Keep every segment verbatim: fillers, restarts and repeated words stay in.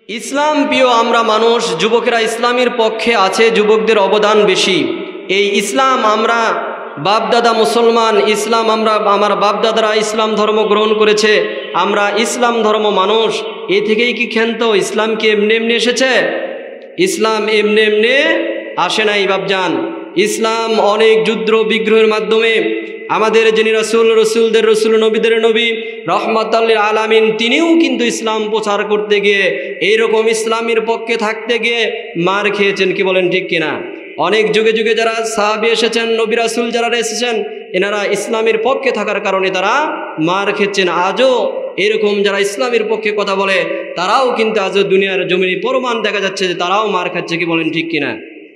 ইসলাম প্রিয় আমরা মানুষ, যুবকেরা ইসলামের পক্ষে আছে, যুবকদের অবদান বেশি। এই ইসলাম আমরা বাপদাদা মুসলমান, ইসলাম আমরা আমার বাপদাদারা ইসলাম ধর্ম গ্রহণ করেছে, আমরা ইসলাম ধর্ম মানুষ। এ থেকেই কি ক্ষান্ত? ইসলাম কি এমনি এমনি এসেছে? ইসলাম এমনি এমনি আসে নাই বাপজান। ইসলাম অনেক যুদ্ধ বিগ্রহের মাধ্যমে আমাদের যিনি রসুল, রসুলদের রসুল, নবীদের নবী, রহমাতুল আলামিন, তিনিও কিন্তু ইসলাম প্রচার করতে গিয়ে এইরকম ইসলামের পক্ষে থাকতে গিয়ে মার খেয়েছেন। কি বলেন ঠিক কিনা? অনেক যুগে যুগে যারা সাহাবী এসেছেন, নবী রাসূল যারা এসেছেন, এনারা ইসলামের পক্ষে থাকার কারণে তারা মার খেয়েছেন। আজও এরকম যারা ইসলামের পক্ষে কথা বলে তারাও কিন্তু আজও দুনিয়ার জমিনে প্রমাণ দেখা যাচ্ছে যে তারাও মার খাচ্ছে। কি বলেন ঠিক কিনা?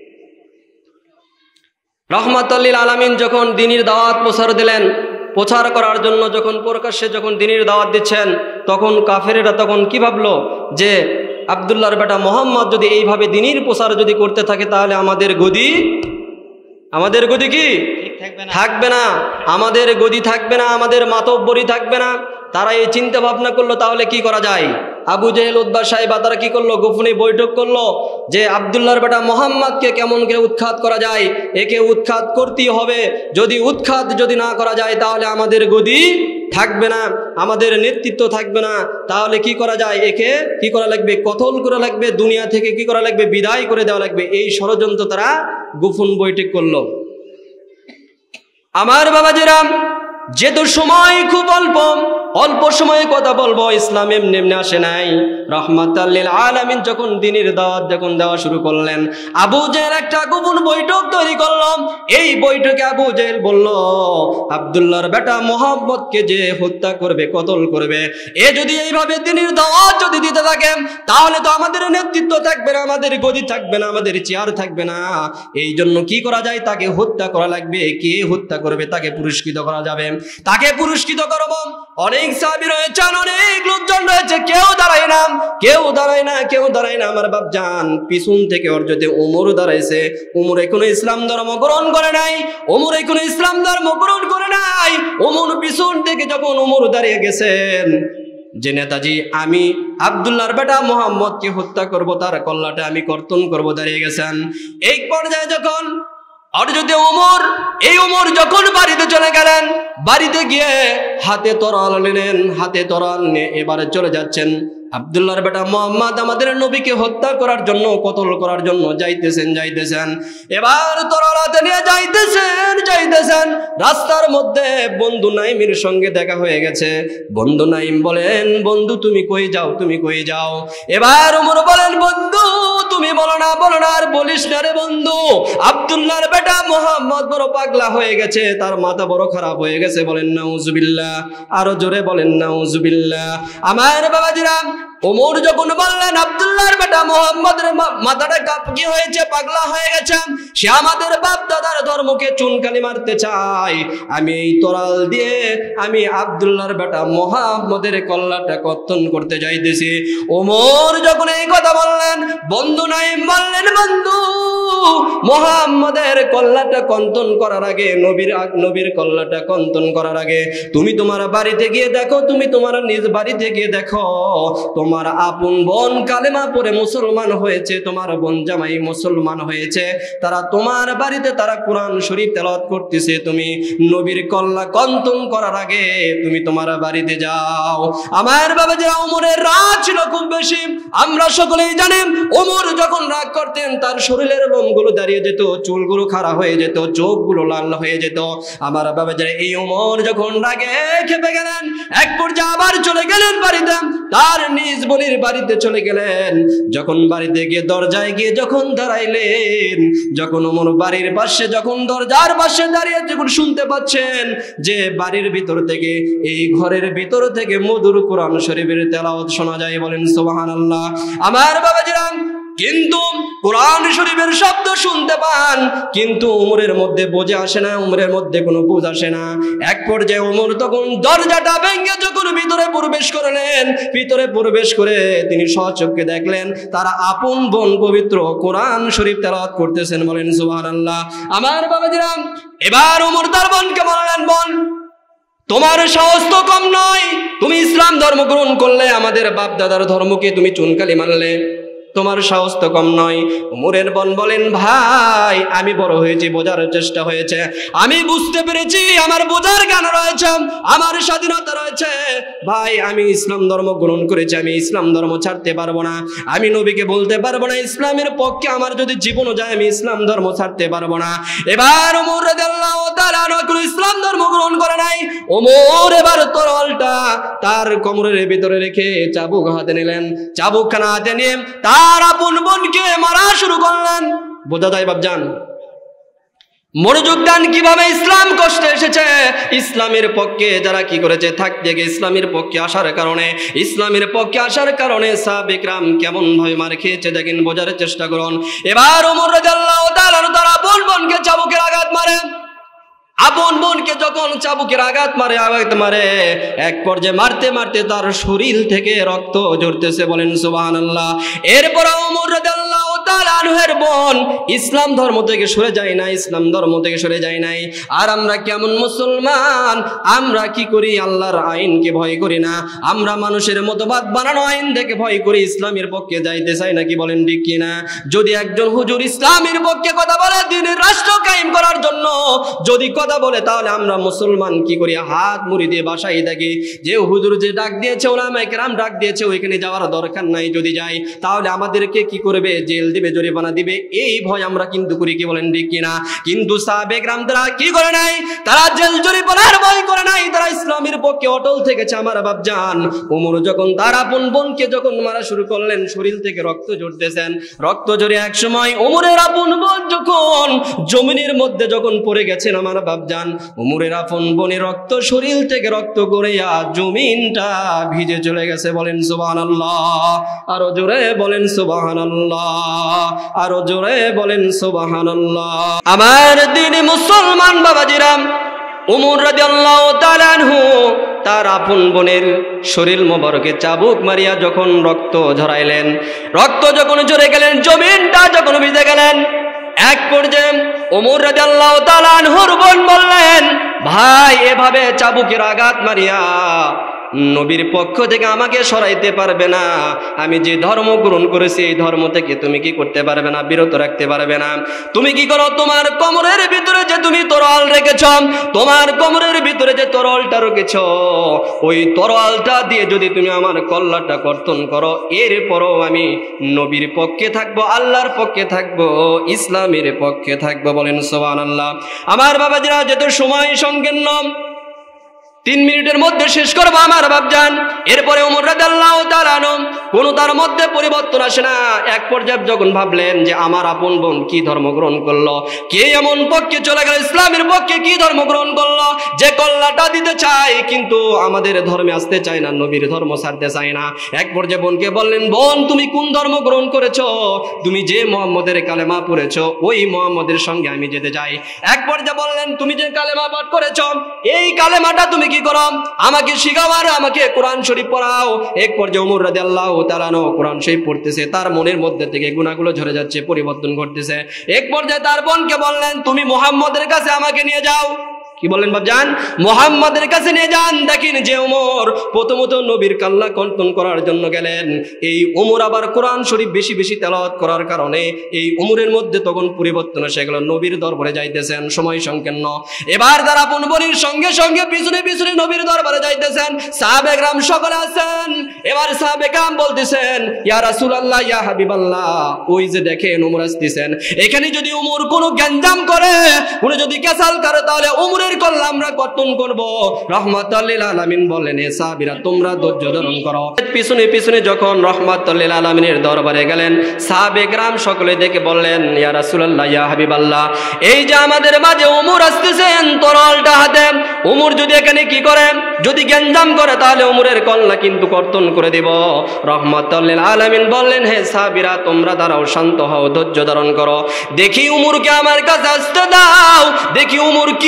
রহমাতুল আলামিন যখন দ্বীনের দাওয়াত প্রচার দিলেন, প্রচার করার জন্য যখন প্রকাশ্যে যখন দ্বীনের দাওয়াত দিচ্ছেন, তখন কাফেরেরা তখন কি ভাবলো যে আব্দুল্লাহর বেটা মোহাম্মদ যদি এইভাবে দ্বীনের প্রচার যদি করতে থাকে তাহলে আমাদের গদি আমাদের গদি কি থাকবে না, আমাদের গদি থাকবে না, আমাদের মাতব্বরি থাকবে না। তারা এই চিন্তা ভাবনা করলো তাহলে কি করা যায়। আবু জেহেল, উতবা, সাইবা তারা কি করলো? গোপনে বৈঠক করলো যে আব্দুল্লাহর বেটা মোহাম্মদকে কেমন করে উৎখাত করা যায়, একে উৎখাত করতেই হবে। যদি উৎখাত যদি না করা যায় তাহলে আমাদের গদি থাকবে না, আমাদের নেতৃত্ব থাকবে না। তাহলে কি করা যায়? একে কি করা লাগবে? কতল করা লাগবে, দুনিয়া থেকে কি করা লাগবে? বিদায় করে দেওয়া লাগবে। এই ষড়যন্ত্র তারা গোপন বৈঠক করলো। আমার বাবাজিরা, যেহেতু সময় খুব অল্প, অল্প সময়ে কথা বলবো, ইসলাম এমনি এমনি আসে নাই। রহমাতুল আলামিন যখন দ্বীনের দাওয়াত যখন দেওয়া শুরু করলেন, আবু জেহেল একটা গোপন বৈঠক তৈরি করলো। এই বৈঠকে আবু জেহেল বলল, আব্দুল্লাহর বেটা মোহাম্মদকে যে হত্যা করবে, কতল করবে, এ যদি এইভাবে দ্বীনের দাওয়াত যদি দিতে থাকে তাহলে তো আমাদের নেতৃত্ব থাকবে না, আমাদের গদি থাকবে না, আমাদের চেয়ার থাকবে না। এই জন্য কি করা যায়? তাকে হত্যা করা লাগবে। কে হত্যা করবে? তাকে পুরস্কৃত করা যাবে, তাকে পুরস্কৃত করব। অনেক সাহাবী রয়েছেন, অনেক লোকজন রয়েছে, কেউ দাঁড়ায় না, কেউ দাঁড়ায় না, কেউ দাঁড়ায় না। আমার বাপজান, পিছন থেকে ওর যদি ওমর দাঁড়াইছে, ওমর এখনো ইসলাম ধর্ম গ্রহণ করে নাই, ওমর এখনো ইসলাম ধর্ম গ্রহণ করে নাই। ওমর পিছন থেকে যখন ওমর দাঁড়িয়ে গেছেন যে নেতাজি আমি আব্দুল্লাহর বেটা মোহাম্মদকে হত্যা করব, তার কল্লাটা আমি কর্তন করব, দাঁড়িয়ে গেছেন। এই পর্যায়ে যখন আর যদি ওমর, এই ওমর যখন বাড়িতে চলে গেলেন, বাড়িতে গিয়ে হাতে তরোয়াল নিলেন, হাতে তরোয়াল নিয়ে এবারে চলে যাচ্ছেন। আব্দুল্লাহর বেটা মোহাম্মদ আমাদের নবীকে হত্যা করার জন্য, কতল করার জন্য যাইতেছেন যাইতেছেন এবার তরোয়াল হাতে নিয়ে যাইতেছেন যাইতেছেন রাস্তার মধ্যে বন্ধু নাইমের সঙ্গে দেখা হয়ে গেছে। বন্ধু নাইম বলেন, বন্ধু তুমি কই যাও, তুমি কই যাও? এবার ওমর বলেন, বন্ধু তুমি বলো না, বলো না, আর বলিস না রে বন্ধু, আব্দুল্লাহর বেটা মোহাম্মদ বড় পাগলা হয়ে গেছে, তার মাথা বড় খারাপ হয়ে গেছে। বলেন নাউজুবিল্লাহ, আরো জোরে বলেন নাউজুবিল্লাহ। আমার বাবাজিরা, ওমর যখন বললেন আব্দুল্লাহর বেটা মোহাম্মদের মাথাটা কি হয়েছে, পাগলা হয়ে গেছে, সে আমাদের বাপ দাদার ধর্মকে চুনকালি মারতে চায়, আমি এই তরাল দিয়ে আমি আব্দুল্লাহর বেটা মোহাম্মদের কল্লাটা কর্তন করতে যাইতেছি। ওমর যখন এই কথা বললেন, বন্ধু নাইম বললেন, বন্ধু মোহাম্মদের কল্লাটা কর্তন করার আগে, নবীর নবীর কল্লাটা কর্তন করার আগে তুমি তোমার বাড়িতে গিয়ে দেখো, তুমি তোমার নিজ বাড়িতে গিয়ে দেখো, তোমার আপন বোন কালেমা পড়ে মুসলমান হয়েছে, তোমার বোন জামাই মুসলমান হয়েছে, তারা তোমার বাড়িতে তারা কোরআন শরীফ তেলাওয়াত করতেছে, তুমি নবীর কল্লা কর্তন করার আগে তুমি তোমার বাড়িতে যাও। আমার বাবা যে ওমরের রাগ ছিল খুব বেশি, আমরা সকলেই জানেন। ওমর যখন রাগ করতেন তার শরীরের লোমগুলো দাঁড়িয়ে যেত, চুলগুলো খাড়া হয়ে যেত, চোখগুলো লাল হয়ে যেত। আমার বাবা যে এই ওমর যখন রাগে খেপে গেলেন, এক পর্যায়ে আবার চলে গেলেন বাড়িতে, তার নিজ বোনের বাড়িতে চলে গেলেন। যখন বাড়িতে গিয়ে দরজায় গিয়ে যখন দাঁড়াইলেন, যখন ওমর বাড়ির পাশে যখন দরজার পাশে দাঁড়িয়ে যখন শুনতে পাচ্ছেন যে বাড়ির ভিতর থেকে, এই ঘরের ভিতর থেকে মধুর কোরআন শরীফের তেলাওয়াত শোনা যায়। বলেন সুবহানাল্লাহ। আমার বাবাজিরা, কিন্তু কোরআন শরীফের শব্দ শুনতে পান, কিন্তু উমরের মধ্যে বোঝে আসে না, উমরের মধ্যে কোনো বুঝ আসে না। এক পর্যায়ে উমর তখন দরজাটা ভেঙে যখন ভিতরে প্রবেশ করলেন, ভিতরে প্রবেশ করে তিনি স্বচক্ষে দেখলেন তারা আপন বোন পবিত্র কোরআন শরীফ তেলাওয়াত করতেছেন। বলেন সুবহানাল্লাহ। আমার বাবাজিরা, এবার উমর তার বোনকে বললেন, বোন তোমার সাহস তো কম নয়, তুমি ইসলাম ধর্ম গ্রহণ করলে, আমাদের বাপ দাদার ধর্মকে তুমি চুনকালি মানলে, তোমার সাহস তো কম নয়। উমরের বোন বলেন, ভাই আমি বড় হয়েছি, বোঝার চেষ্টা হয়েছে, আমি বুঝতে পেরেছি আমার বোঝার জ্ঞান রয়েছে, আমার স্বাধীনতা রয়েছে। ভাই আমি ইসলাম ধর্ম গ্রহণ করেছি, আমি ইসলাম ধর্ম ছাড়তে পারবো না। আমি নবীকে বলতে পারবো না ইসলামের পক্ষে আমার যদি জীবনও যায় আমি ইসলাম ধর্ম ছাড়তে পারবো না। এবার ওমর রাদিয়াল্লাহু তাআলা কোনো ইসলাম ধর্ম গ্রহণ করে নাই। ওমর এবার তরোয়ালটা তার কোমরের ভিতরে রেখে চাবুক হাতে নিলেন, চাবুকখানা হাতে নিয়ে তার আপন বোনকে মারা শুরু করলেন। বোঝা যায় বাপজান, মনোযোগ দান কিভাবে ইসলাম কষ্টে এসেছে। ইসলামের পক্ষে যারা কি করেছে, থাকতে গিয়ে ইসলামের পক্ষে আসার কারণে, ইসলামের পক্ষে আসার কারণে সাহাবে কিরাম কেমন ভাবে মার খেয়েছে দেখেন, বোঝার চেষ্টা করুন। এবার ওমর রাদিয়াল্লাহু তাআলা তার আপন বোনকে চাবুকের আঘাত মারে, আপন বোনকে যখন চাবুকের আঘাত মারে আঘাত মারে এক পর্যায়ে মারতে মারতে তার শরীর থেকে রক্ত ঝরতেছে, বলেন সুবহানাল্লাহ। এরপর ওমর রাদিয়াল্লাহু তাআলা আনহুর বোন ইসলাম ধর্ম থেকে সরে যায় না, ইসলাম ধর্ম থেকে সরে যায় নাই। আর আমরা কেমন মুসলমান, আমরা কি করি, আল্লাহর আইনকে ভয় করি না, আমরা মানুষের মতবাদ বানানো আইন থেকে ভয় করি, ইসলামের পক্ষে যাইতে চাই নাকি, বলেন ঠিক কিনা? যদি একজন হুজুর ইসলামের পক্ষে কথা বলে, দ্বীনের রাষ্ট্র কায়েম করার জন্য যদি কথা বলে, তাহলে আমরা মুসলমান কি করি, হাত মুড়ি দিয়ে বাসায় থাকি, যে হুজুর যে ডাক দিয়েছে, ওলামায়ে কেরাম ডাক দিয়েছে, ওইখানে যাওয়ার দরকার নাই, যদি যাই তাহলে আমাদেরকে কি করবে, জেল দিবে, জরিমানা দিবে, এই ভয় আমরা কিন্তু করি, কি বলেন ঠিক কিনা? কিন্তু সাহাবে কেরাম তারা কি করে নাই, তারা জেল জরিমানার ভয় করে নাই, তারা ইসলামের পক্ষে অটল থেকেছে। আমার বাপজান ওমর যখন তার আপন বোনকে যখন মারা শুরু করলেন, শরীর থেকে রক্ত ঝরতেছেন, রক্ত ঝরে এক সময় ওমরের আপন বোন যখন জমিনের মধ্যে যখন পড়ে গেছেন, আমার বাপজান ওমরের আপন বোনের রক্ত শরীর থেকে রক্ত গড়িয়া জমিনটা ভিজে চলে গেছে, বলেন সুবহানাল্লাহ। আরো জোরে বলেন সুবহানাল্লাহ, আরো জোরে বলেন সুবহানাল্লাহ। আমার দিনে মুসলমান বাবাজিরা, ওমর রাদিয়াল্লাহু তাআলা আনহু তার আপন বোনের শরীর মোবারকে চাবুক মারিয়া যখন রক্ত ঝরাইলেন, রক্ত যখন ঝরে গেলেন, জমিনটা যখন ভিজে গেলেন, এক পর্যায়ে ওমর রাদিয়াল্লাহু তাআলা আনহুর বোন বললেন, ভাই এভাবে চাবুকের আঘাত মারিয়া নবীর পক্ষ থেকে আমাকে সরাইতে পারবে না, আমি যে ধর্ম গ্রহণ করেছি এই ধর্ম থেকে তুমি কি করতে পারবে না, বিরত রাখতে পারবে না। তুমি কি করো, তোমার কোমরের ভিতরে যে তুমি তরোয়াল রেখেছ, তোমার কোমরের ভিতরে যে তরোয়ালটা রেখেছ, ওই তরোয়ালটা দিয়ে যদি তুমি আমার কল্লাটা কর্তন করো, এরপরও আমি নবীর পক্ষে থাকবো, আল্লাহর পক্ষে থাকবো, ইসলামের পক্ষে থাকবো, বলেন সুবহানাল্লাহ। আমার বাবাজিরা, যেহেতু সময় সংকীর্ণ, তিন মিনিটের মধ্যে শেষ করবো আমার বাপজান। এরপরে ওমর রাদিয়াল্লাহু তাআলা আনহু কোনো তার মধ্যে পরিবর্তন আসে না। এক পর্যায়ে যখন ভাবলেন যে আমার আপন বোন কি ধর্ম গ্রহণ করলো, কে এমন পক্ষে চলে গেল, ইসলামের পক্ষে কি ধর্ম গ্রহণ করলো, যে কল্লাটা দিতে চায় কিন্তু আমাদের ধর্মে আসতে চায় না, নবীর ধর্ম ছাড়তে চায় না। এক পর্যায়ে বোনকে বললেন, বোন তুমি কোন ধর্ম গ্রহণ করেছো, তুমি যে মুহাম্মদের কালেমা পড়েছো ওই মুহাম্মদের সঙ্গে আমি যেতে চাই। এক পর্যায়ে বললেন, তুমি যে কালেমা পাঠ করেছো এই কালেমাটা তুমি কি করো, আমাকে শিখাও আর আমাকে কোরআন শরীফ পড়াও। এক পর্যায়ে ওমর রাদিয়াল্লাহু তাআলা কোরআন শরীফ পড়তেছে, তার মনের মধ্যে থেকে গুনাহগুলো ঝরে যাচ্ছে, পরিবর্তন ঘটতেছে। এক পর্যায়ে তার বোনকে বললেন, তুমি মুহাম্মদের কাছে আমাকে নিয়ে যাও। কি বলেন বাপজান, মুহাম্মাদের কাছে নিয়ে যান। দেখেন যে ওমর প্রথমত নবীর কাল্লা কর্তন করার জন্য গেলেন, এই ওমর আবার কোরআন শরীফ বেশি বেশি তেলাওয়াত করার কারণে এই ওমরের মধ্যে তখন পরিবর্তন এসে গেল, নবীর দরবারে যাইতেছেন, সময় সংকীর্ণ। এবার তারা আপন বোনের সঙ্গে সঙ্গে পিছনে পিছনে নবীর দরবারে যাইতেছেন, সাহাবে কেরাম সকলে আছেন। এবার সাহাবে কেরাম বলতেছেন, ইয়া রাসূলুল্লাহ, ইয়া হাবিবাল্লাহ, ওই যে দেখেন ওমর আসতেছেন, এখানে যদি ওমর কোনো গ্যাঞ্জাম করে, উনি যদি কেসাল করে, তাহলে ওমরের কল্লা আমরা কর্তন করব। রাহমাতাল লিল আলামিন বলেন, এ সাহাবীরা তোমরা ধৈর্য ধারণ করো। পিছনে পিছনে যখন রাহমাতাল লিল আলামিনের দরবারে গেলেন, সাহাবে কেরাম সকলে দেখে বললেন, ইয়া রাসূলুল্লাহ, ইয়া হাবিবাল্লাহ, এই যে আমাদের মাঝে ওমর আসতেছেন তরোয়ালটা হাতে, ওমর যদি এখানে কি করে, যদি গ্যাঞ্জাম করে, তাহলে ওমরের কল্লা কিন্তু কর্তন করে দিব। রাহমাতাল লিল আলামিন বললেন, হে সাহাবীরা তোমরা দাঁড়াও, শান্ত হও, ধৈর্য ধারণ করো, দেখি ওমরকে আমার কাছে আসতে দাও, দেখি ওমর কি খেলা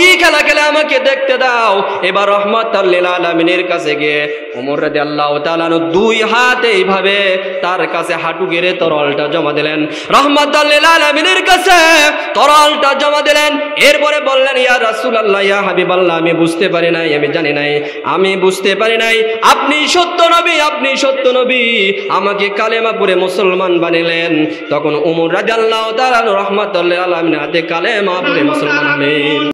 গেলে আমাকে দেখতে দাও। এবার রাহমাতাল লিল আলামিনের কাছে গিয়ে ওমর রাদিয়াল্লাহু তাআলা দুই হাতে এইভাবে তার কাছে হাঁটু গেড়ে তরলটা জমা দিলেন, রাহমাতাল লিল আলামিনের কাছে তরলটা জমা দিলেন। এরপরে বললেন, ইয়া রাসূলুল্লাহ, ইয়া হাবিবাল্লাহ, আমি বুঝতে পারি নাই, আমি জানি নাই, আমি বুঝতে পারি নাই আপনি সত্য নবী, আপনি সত্য নবী, আমাকে কালেমা পড়ে মুসলমান বানালেন। তখন ওমর রাদিয়াল্লাহু তাআলা রাহমাতুল লিল আলামিনের হাতে কালেমা পড়ে মুসলমান হলেন।